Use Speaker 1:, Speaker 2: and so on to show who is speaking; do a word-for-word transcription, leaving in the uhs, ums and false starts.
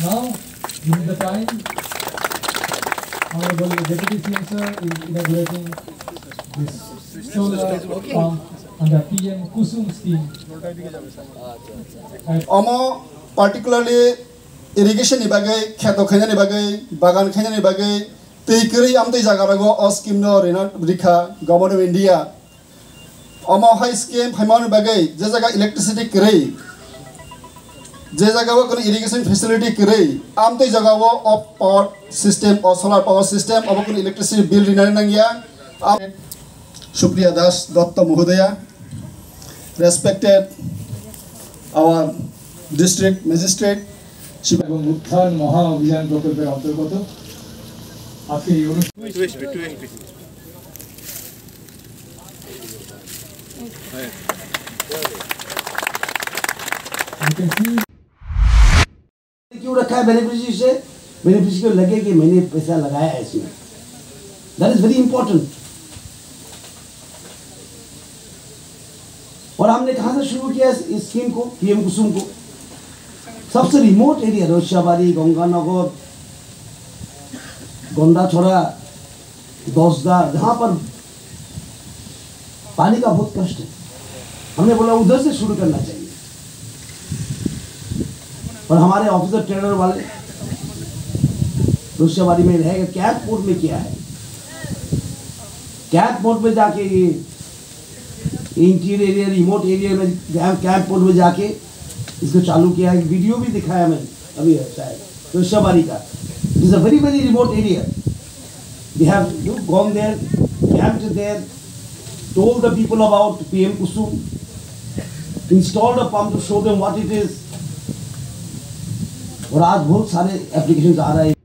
Speaker 1: Now, this is the time Honorable Deputy C M Sir is inaugurating this solar pump under P M Kusum scheme.
Speaker 2: Omo particularly irrigation ni bagai, kheto khanya ni bagai, bagan khanya ni bagai, teikeri am tei jaga rago o scheme no rena rikha Government of India. Omo high scheme haimon bagai, je jaga electricity keri. जे जगह वो कोई irrigation facility करे आम तो जगह वो off power system और solar power system अब कोई इलेक्ट्रिसिटी बिल रिनारी नंगिया आप शुक्रिया दास दत्त महोदया रेस्पेक्टेड आवर डिस्ट्रिक्ट मजिस्ट्रेट
Speaker 1: এবং উত্থান মহা অভিযান প্রকল্পের অন্তর্গত আজকে এই অনুষ্ঠান
Speaker 3: क्यों रखा है बेनिफिशियरी से बेनिफिशियरी को लगे कि मैंने पैसा लगाया है इसमें दैट इज वेरी इंपॉर्टेंट और हमने कहां से शुरू किया इस स्कीम को पीएम कुसुम को सबसे रिमोट एरिया रोशियाबाड़ी गंगानगर गोंदाछोड़ा दौसदा जहां पर पानी का बहुत कष्ट है हमने बोला उधर से शुरू करना चाहिए और हमारे ऑफिसर ट्रेनर वाले रोशियाबाड़ी में रहेगा कैंप पोर्ट में किया है कैंप पोर्ट में जाके ये इंटीरियर एरिया रिमोट एरिया में कैंप पोर्ट में जाके इसको चालू किया है वीडियो भी दिखाया मैंने अभी शायद रोशियाबाड़ी का it is a very very remote area they have you gone there camped there told the people about PM Kusum installed a pump to show them what it is और आज बहुत सारे एप्लीकेशंस आ रहे हैं